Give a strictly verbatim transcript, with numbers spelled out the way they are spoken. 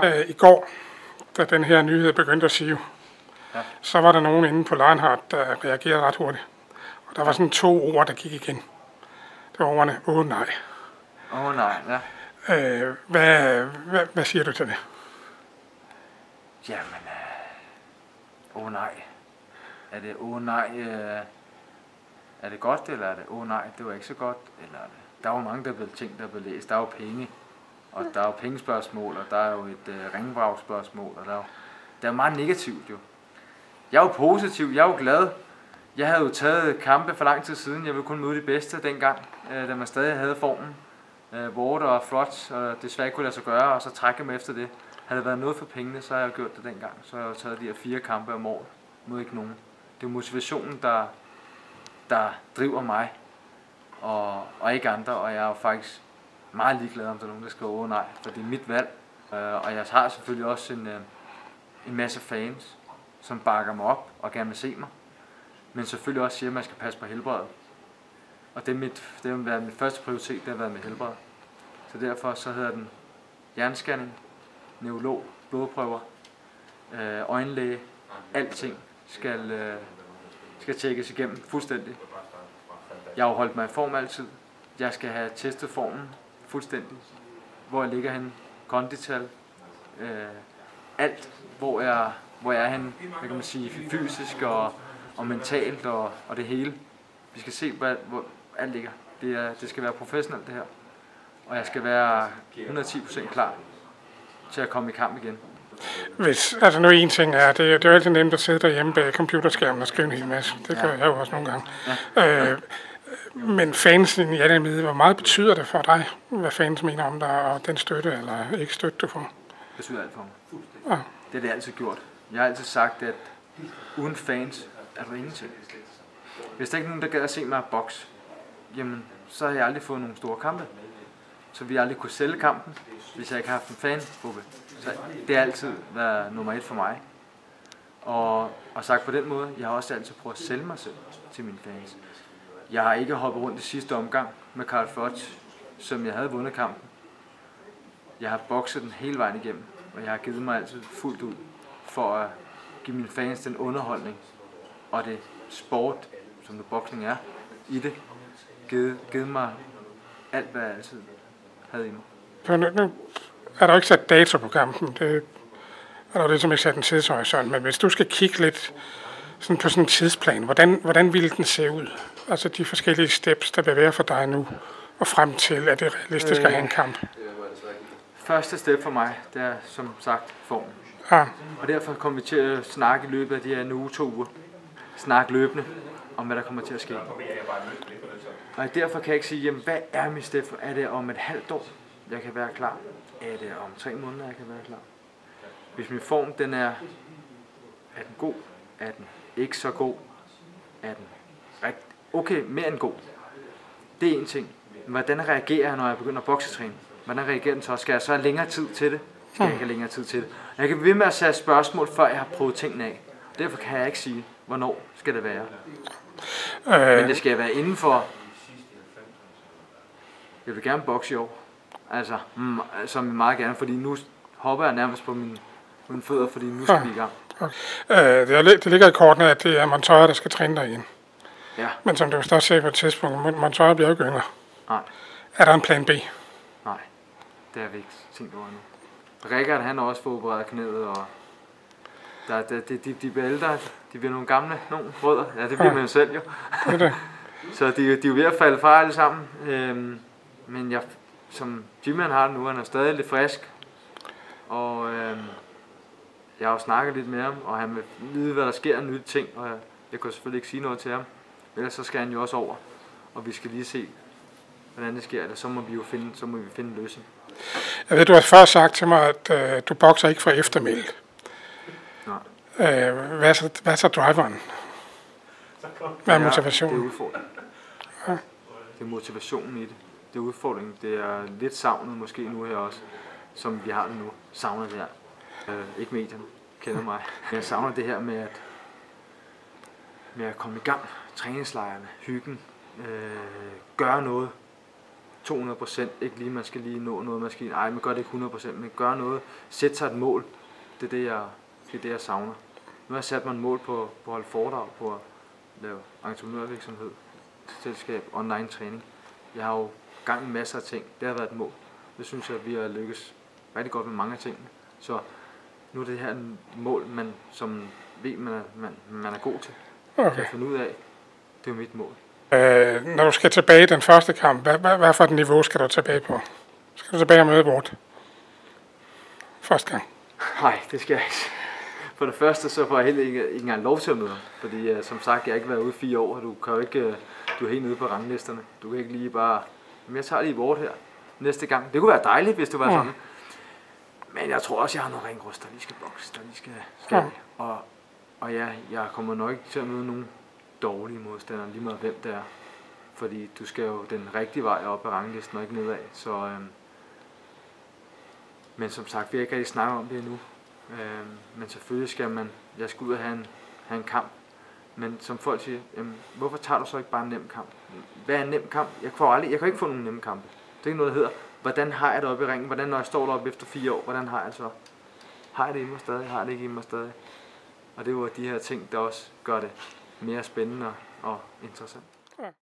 Øh, I går, da den her nyhed begyndte at sige, ja. så var der nogen inde på Lionheart, der reagerede ret hurtigt. Og der var sådan to ord, der gik igen. Det var ordene, åh nej. Åh nej, ja. Øh, hvad, hvad, hvad siger du til det? Jamen, åh øh, nej. Er det åh nej, øh, er det godt, eller er det åh nej, det var ikke så godt? Eller er det? Der er jo mange, der er blevet ting, der er blevet læst. Der er jo penge, og der er jo pengespørgsmål, og der er jo et øh, ringvragspørgsmål, og der er jo der er meget negativt jo. Jeg er jo positiv, jeg er jo glad. Jeg havde jo taget kampe for lang tid siden. Jeg ville kun møde de bedste dengang, øh, da man stadig havde formen. Øh, Ward og flot, og desværre kunne lade sig gøre, og så trække mig efter det. Havde det været noget for pengene, så har jeg gjort det dengang. Så har jeg jo taget de her fire kampe om året mod ikke nogen. Det er motivationen, der, der driver mig, og, og ikke andre. Og jeg er jo faktisk meget ligeglad, om der er nogen, der skriver åh nej, for det er mit valg. Øh, og jeg har selvfølgelig også en, øh, en masse fans, som bakker mig op og gerne vil se mig. Men selvfølgelig også siger, at man skal passe på helbredet. Og det, er mit, det har været min første prioritet, det har været med helbred. Så derfor så hedder den hjernescanning, neurolog, blodprøver, øh, øjenlæge, alting skal, øh, skal tjekkes igennem fuldstændig. Jeg har holdt mig i form altid. Jeg skal have testet formen fuldstændig. Hvor jeg ligger henne, kondital, øh, alt, hvor jeg, hvor jeg er henne, hvad kan man sige, fysisk og, og mentalt og, og det hele. Vi skal se, hvor, hvor alt ligger. Det, er, det skal være professionelt det her. Og jeg skal være hundrede og ti procent klar til at komme i kamp igen. Hvis, altså nu en ting er, det, det er jo altid nemt at sidde derhjemme bag computerskærmen og skrive en hel masse. Det gør ja. jeg jo også nogle gange. Ja. Øh, men fansen i alle hvor meget betyder det for dig, hvad fans mener om dig, og den støtte eller ikke støtte du får? Det betyder alt for mig. Ja. Det har det altid gjort. Jeg har altid sagt, at uden fans er du ingenting. Hvis der ikke er nogen, der gad at se mig boks, jamen, så har jeg aldrig fået nogle store kampe. Så vi aldrig kunne sælge kampen, hvis jeg ikke har haft en fangruppe. Så det har altid været nummer et for mig. Og, og sagt på den måde, jeg har også altid prøvet at sælge mig selv til mine fans. Jeg har ikke hoppet rundt i sidste omgang med Carl Froch, som jeg havde vundet kampen. Jeg har bokset den hele vejen igennem, og jeg har givet mig altid fuldt ud for at give mine fans den underholdning og det sport, som det boksning er, i det, givet, givet mig alt, hvad jeg altid havde i mig. Nu, nu er der ikke sat dato på kampen, det er der jo ligesom ikke sat en tidshorisont, men hvis du skal kigge lidt sådan på sådan en tidsplan, hvordan, hvordan ville den se ud? Altså de forskellige steps, der vil være for dig nu, og frem til, at det er realistisk øh, at have en kamp. Første step for mig, det er som sagt formen. Ja. Og derfor kommer vi til at snakke i løbet af de her en uge, to uger. Snakke løbende om, hvad der kommer til at ske. Og derfor kan jeg ikke sige, jamen, hvad er mit step? Er det om et halvt år, jeg kan være klar? Er det om tre måneder, jeg kan være klar? Hvis min form, den er, er den god? Er den ikke så god? Er den rigtig okay, mere end god? Det er en ting. Hvordan reagerer jeg, når jeg begynder at boksetræne? Hvordan reagerer den så? Skal jeg så have længere tid til det? Skal jeg ikke have længere tid til det? Jeg kan blive ved med at sætte spørgsmål, før jeg har prøvet tingene af. Derfor kan jeg ikke sige, hvornår skal det være. Øh. Men det skal være inden for... Jeg vil gerne bokse i år. Altså, mm, som meget gerne, fordi nu hopper jeg nærmest på mine, mine fødder, fordi nu skal ja. vi i gang. Okay. Øh, det, er, det ligger i kortene, at det er Montoya, der skal træne dig igen. Ja. Men som du også sagde på et tidspunkt, Montoya bliver jo ikke yngre. Nej. Er der en plan B? Nej, det har vi ikke tænkt over nu. Rikard, han har også fået opereret knæet, og der, der, de, de, de bliver ældre, de bliver nogle gamle, nogle rødder. Ja, det bliver ja. man jo selv jo. Det er det. Så de, de er jo ved at falde fra alle sammen. Øhm, men jeg, som Jimmy har nu, han er stadig lidt frisk. Og øhm, jeg har jo snakket lidt med ham, og han vil vide, hvad der sker af nye ting. Og jeg, jeg kan selvfølgelig ikke sige noget til ham. Ellers så skal han jo også over. Og vi skal lige se, hvordan det sker. Eller så må vi jo finde, så må vi finde en løsning. Jeg ved, du har før sagt til mig, at øh, du bokser ikke fra eftermælet. Nej. Øh, hvad, er så, hvad er så driveren? Hvad er motivationen? Det er udfordringen. Ja. Det er motivationen i det. Det er udfordringen. Det er lidt savnet måske nu her også, som vi har det nu. Savner det her. Øh, ikke medierne kender mig. Jeg savner det her med at, med at komme i gang. Træningslejrene, hyggen, øh, gøre noget. to hundrede procent, ikke lige, man skal lige nå noget, man skal, ej, man gør det ikke hundrede procent, men gør noget, sæt sig et mål, det er det, jeg, det er det, jeg savner. Nu har jeg sat mig et mål på, på at holde foredrag, på at lave entreprenørvirksomhed, selskab, online træning. Jeg har jo gang i masser af ting, det har været et mål. Det synes jeg, at vi har lykkes rigtig godt med mange af tingene. Så nu er det her et mål, man som ved, man er, man, man er god til. Okay. Kan finde ud af, det er mit mål. Øh, når du skal tilbage i den første kamp, hvad, hvad, hvad for et niveau skal du tilbage på? Skal du tilbage og møde Ward? Første gang? Nej, det skal jeg ikke. For det første, så får jeg heller ikke, ikke engang lov til at møde, fordi uh, som sagt, jeg har ikke været ude i fire år, og du kan jo ikke, uh, du er helt nede på ranglisterne. Du kan ikke lige bare, men jeg tager lige Ward her næste gang. Det kunne være dejligt, hvis det var mm. sådan. Men jeg tror også, jeg har nogle ringrust, der lige skal bokse, der lige skal, skal mm. og, og ja, jeg kommer nok ikke til at møde nogen dårlige modstandere, lige meget hvem det er. Fordi du skal jo den rigtige vej op ad ranglisten og ikke nedad. Så, øhm, men som sagt, vi har ikke rigtig snakket om det endnu. Øhm, men selvfølgelig skal man, jeg skal ud og have en, have en kamp. Men som folk siger, jamen, hvorfor tager du så ikke bare en nem kamp? Hvad er en nem kamp? Jeg, får aldrig, jeg kan ikke få nogen nemme kampe. Det er ikke noget, der hedder, hvordan har jeg det oppe i ringen? Hvordan når jeg står deroppe efter fire år, hvordan har jeg det så? Har jeg det i mig stadig? Har jeg det ikke i mig stadig? Og det var de her ting, der også gør det mere spændende og interessant.